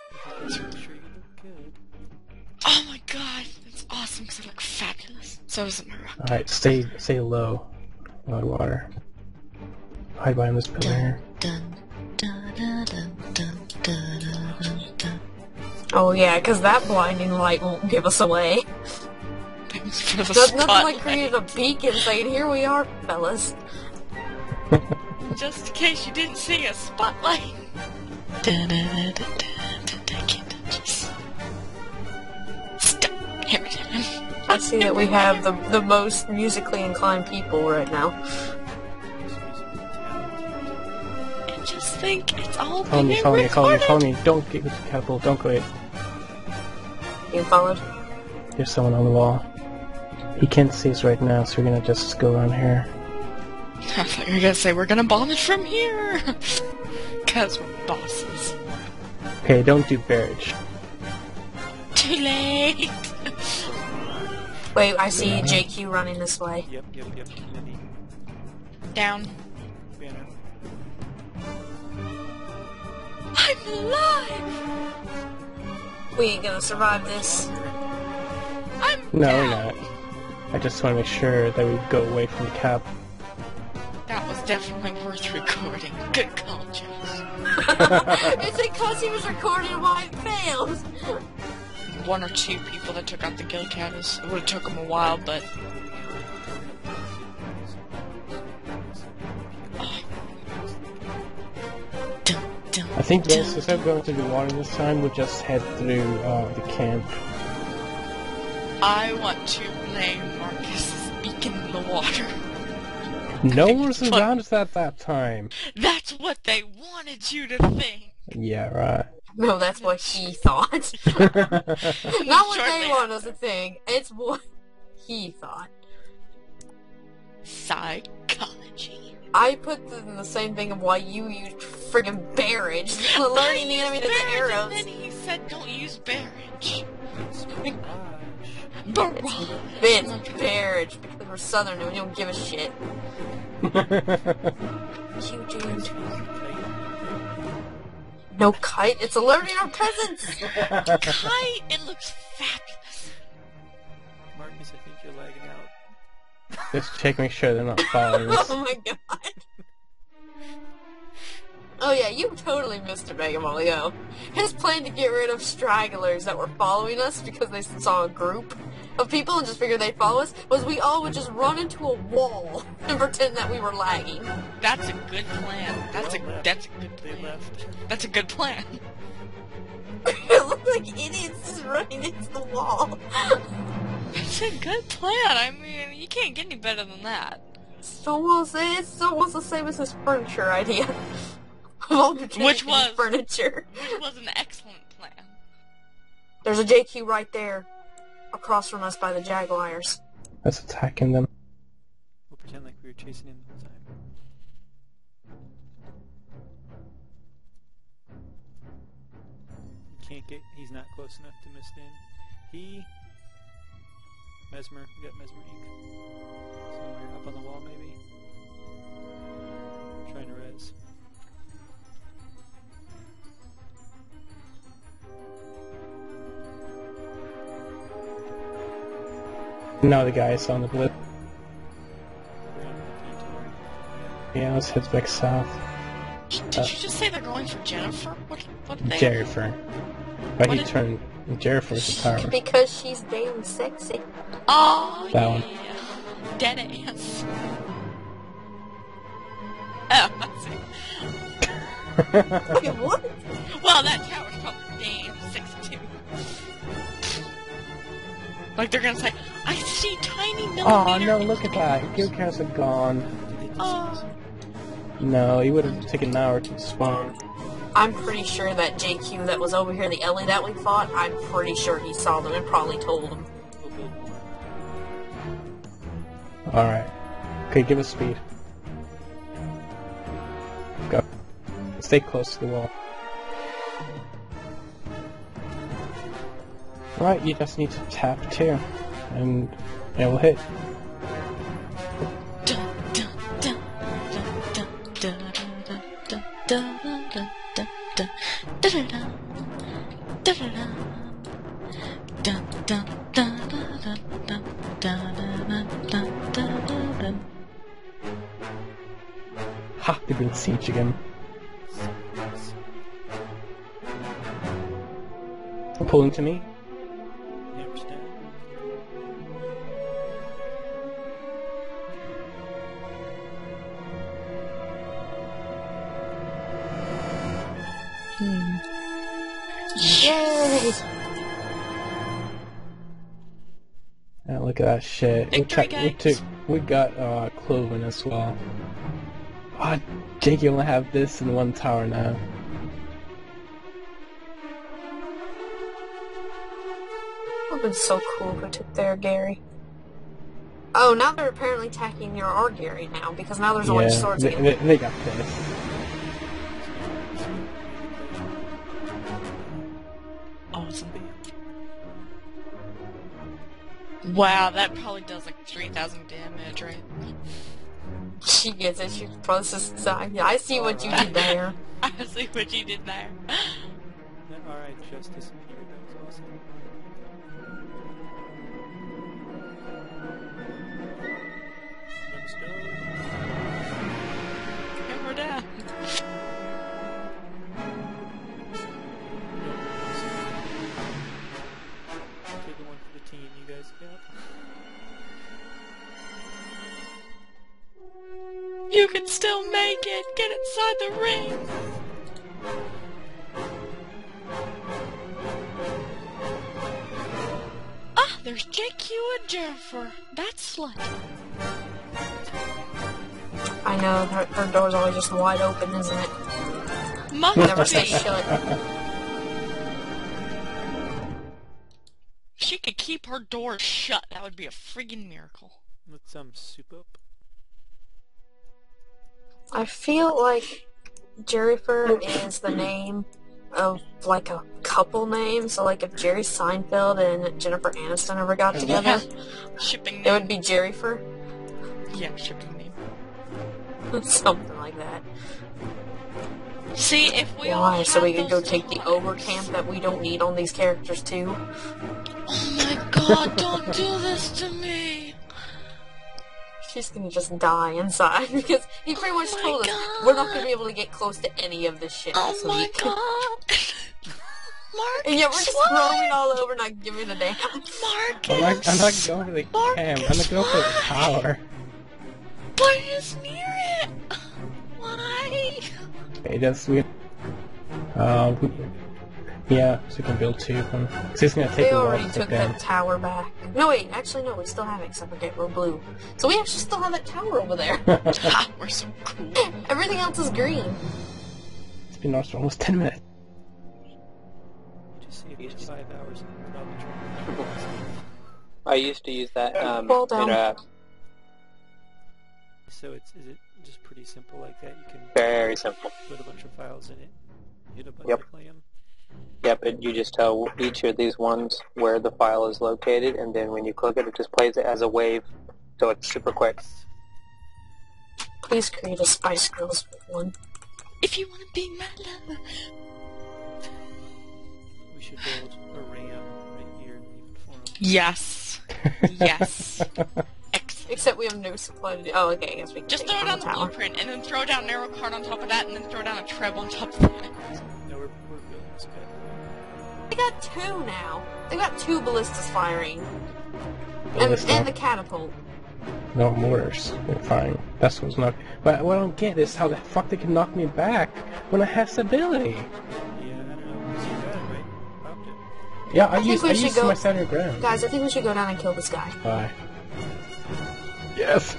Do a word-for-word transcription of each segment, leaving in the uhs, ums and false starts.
Oh my god, that's awesome because I look fabulous. So does my rock. Alright, stay stay low. Low water. Hide behind this pillar here. Dun, dun, dun, dun, dun, dun, dun, dun. Oh yeah, because that blinding light won't give us away. Thanks for the Does nothing like spotlight. creating a beacon saying, here we are, fellas. Just in case you didn't see a spotlight. Dun, dun, dun, dun, dun, dun, dun, can't touch us. Stop. Here it is. I see that we have the, the most musically inclined people right now. And just think, it's all Follow me, being follow me, follow me, recorded. follow me. Don't get with the catapult, don't go in. You followed? There's someone on the wall. He can't see us right now, so we're gonna just go around here. I thought you were gonna say, we're gonna bomb it from here! Cause we're bosses. Okay, don't do barrage. Too late! Wait, I see J Q running this way. Yep, yep, yep. Down. Banner. I'm alive! We ain't gonna survive this. I'm No, down! we're not. I just want to make sure that we go away from the cap. That was definitely worth recording. Good call, Josh. It's because he was recording why it failed. One or two people that took out the guild caddis. It would have took them a while, but... Oh. Dun, dun, I think dun. this, instead of going through the water this time, we'll just head through uh, the camp. I want to blame Marcus's beacon in the water. No one was around us at that time. That's what they wanted you to think. Yeah, right. No, that's what he thought. Not what they Shortly want us to think. It's what he thought. Psychology. I put the, the same thing of why you used friggin' barrage, alerting the enemy to the Barrage, arrows. And then he said, "Don't use barrage." Gosh. Barrage. Vince, barrage, because we're southern and we don't give a shit. You dude. No kite, it's alerting our peasants! Kite, it looks fabulous. Marcus, I think you're lagging out. Just check, make sure they're not following us. Oh my god. Oh yeah, you totally missed it, Mega Molly-O. His plan to get rid of stragglers that were following us because they saw a group of people and just figured they'd follow us was we all would just run into a wall and pretend that we were lagging. That's a good plan. That's a that's a good They plan. left. That's a good plan. It looked like idiots just running into the wall. That's a good plan. I mean, you can't get any better than that. It's almost, it's almost the same as his furniture idea. Of all pretending Which to be was? furniture. Which was an excellent plan. There's a J Q right there, across from us by the Jaguars. Let's attacking them. We'll pretend like we were chasing him the whole time. He can't get. He's not close enough to miss in. He. Mesmer. We got Mesmer ink. Somewhere up on the wall, maybe. Trying to res. Now the guy is on the blip. We're on the detour. Yeah, let's head back south. Did Uh, you just say they're going for Jennifer? What? What? They? Jennifer. But What he did- turned Jennifer's the power. Because she's damn sexy. Oh That yeah. one. Dead ass. Oh, I see. Wait, what? Well, that tower's probably damn sixty-two. Like they're gonna say, I see tiny millimeter. Oh no, look at that. Guild casts are gone. Oh. No, he would have taken an hour to spawn. I'm pretty sure that J Q that was over here, the Ellie that we fought, I'm pretty sure he saw them and probably told them. We'll build more. Alright. Okay, give us speed. Go. Stay close to the wall. Right, you just need to tap two. And it will hit. Dun, dun, dun, dun, dun, dun, dun, dun, dun, dun, dun, dun, dun, dun, dun. Da-da-da. Dun, dun, dun, dun, dun, dun, dun, dun, dun, dun, dun. Ha! They've been siege again. Pulling to me. You understand? Hmm. Yay! Yeah, look at that shit. Victory we, ca- we games. took, we got uh, Cloven as well. Ah, Jake, you only have this in one tower now. That would have been so cool if we took their Gary. Oh, now they're apparently attacking your our Gary now, because now there's orange Yeah, swords they, again. they, they got pissed. Awesome. Wow, that probably does like three thousand damage, right? She gets it, she processes it. Yeah, I see what you did there. I see what you did there. That alright, Justice and Peter, that was awesome. Let's go. And we're down. Taking one for the team, you guys got. You can still make it. Get inside the ring. Ah, there's J Q and Jennifer. That's slut. I know, her, her door's always just wide open, isn't it? Must Never stay be. shut. If she could keep her door shut, that would be a friggin' miracle. Let's um soup up. I feel like Jennifer is the name of like a couple name, so like if Jerry Seinfeld and Jennifer Aniston ever got together, Shipping it name. would be Jerryfer. Yeah, shipping name. Something like that. See, if we all Why? had So we could go those take the lives- ogre camp that we don't need on these characters too. Oh my god, don't do this to me! She's gonna just die inside because he pretty much Oh my told us God. we're not gonna be able to get close to any of this shit. Oh this my week. god! Marcus, And yet we're just why? roaming all over, not giving a damn. Marcus! I'm not, I'm not going to the Marcus, camp. I'm not going to the why? tower. Put us near it! Why? Okay, just we. Uh, we, yeah, so we can build two of them. So it's gonna take They a while already to took take down. that tower back. No wait, actually no, we still have it except for Get We're blue. So we actually still have that tower over there. Ha, we're so cool. Everything else is green. It's been almost almost ten minutes. Just see if it's five hours and probably try. I used to use that um, Well done. in a So it's is it just pretty simple like that? You can very simple. put a bunch of files in it, hit a button Yep. to play them. Yep, and you just tell each of these ones where the file is located, and then when you click it, it just plays it as a wave, so it's super quick. Please create a Spice Girls one. If you want to be my lover. We should build a RAM right here and leave it for them. Yes. Yes. Excellent. Except we have no supply to do. Oh, okay, I guess we can Just take throw it down from the the tower. blueprint, and then throw down narrow card on top of that, and then throw down a treble on top of that. No, we're, we're building this guy. They got two now. They got two ballistas firing. And, Ballista. and the catapult. No mortars. They're fine. That's what's not. But what I don't get is how the fuck they can knock me back when I have stability. Yeah, I don't know. So you got it, right? Popped it. Yeah, I, think use we I should use go- my center ground. Guys, I think we should go down and kill this guy. Bye. Yes.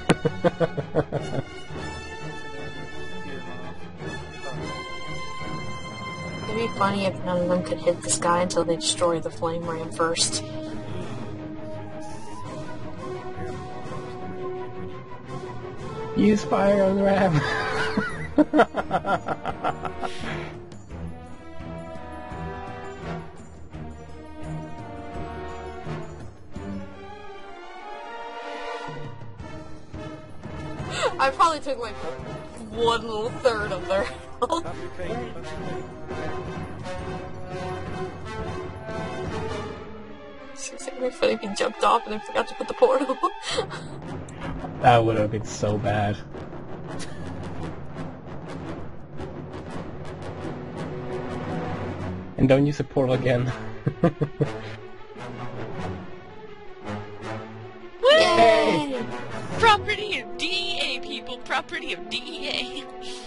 It'd be funny if none of them could hit this guy until they destroy the flame ram first. Use fire on the ram. I probably took like one little third of their portal. Pop your kite, pop your kite. It's gonna be funny if he jumped off and then forgot to put the portal. That would have been so bad. And don't use the portal again. Yay! Property of D E A, people. Property of D E A.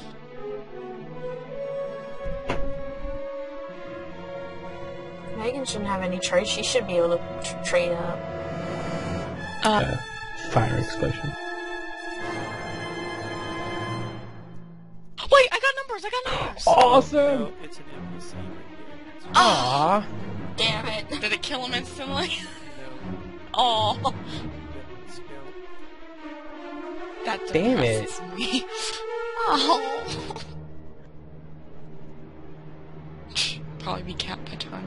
Megan shouldn't have any trade. She should be able to tr trade up. Uh, Uh, fire explosion. wait, I got numbers. I got numbers. Awesome! No, it's an N P C right there. Aww. Damn it! Did it kill him instantly? No, Oh, that one's scout. that Damn it. depresses me. Oh. Probably be cat by time.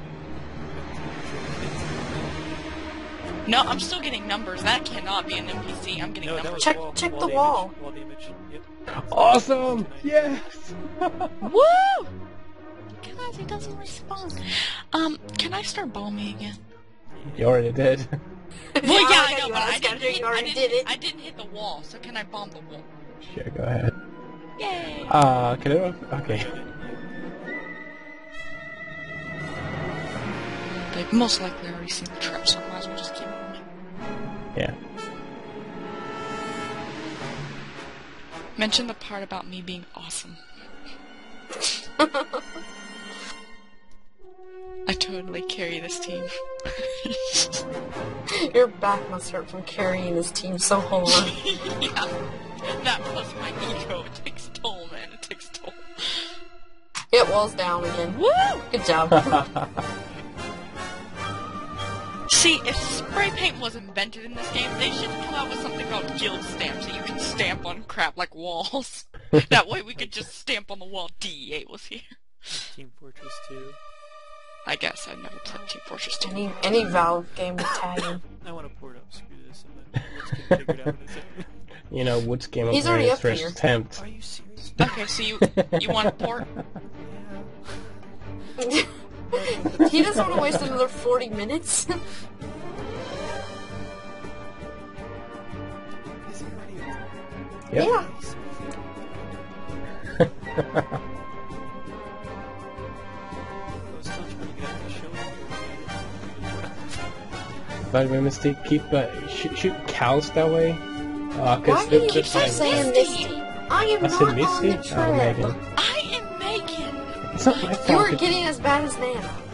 No, I'm still getting numbers. That cannot be an N P C. I'm getting No, that numbers. was Check- wall, check wall the wall. damage, Wall damage. Yep. Awesome! Yes! Woo! Guys, he doesn't respond. Um, can I start bombing again? You already did. Well, yeah, I already know, but was, I didn't, Scavenger, hit, you I, already didn't, did it. I didn't hit the wall, so can I bomb the wall? Sure, go ahead. Yay! Uh, can I... Okay. They've most likely already seen the trap, so I might as well just keep moving. Yeah. Mention the part about me being awesome. I totally carry this team. Your back must hurt from carrying this team so hard. Yeah. That plus my ego. It takes toll, man. It takes toll. It walls down again. Woo! Good job. See, if spray paint was invented in this game, they should come out with something called guild stamps so you can stamp on crap like walls. That way we could just stamp on the wall D E A was here. Team Fortress two. I guess I've never played Team Fortress two. any any Valve game with tagging. I want to port up. Screw this, and then let's get figured out what it's You know, Wood's game of He's already his up first here. attempt. Are you serious? Okay, so you you want a port? He doesn't want to waste another forty minutes. Is he already? Yep. Yeah. I was still trying to get out of the show. But we must take- keep uh, shoot, shoot cows that way. Uh, Why cause do the, you the keep time- saying Misty. Misty? I am I not said on Misty? the Oh, trip. Megan. I am Megan! It's not my fault. You are that- getting as bad as Nana.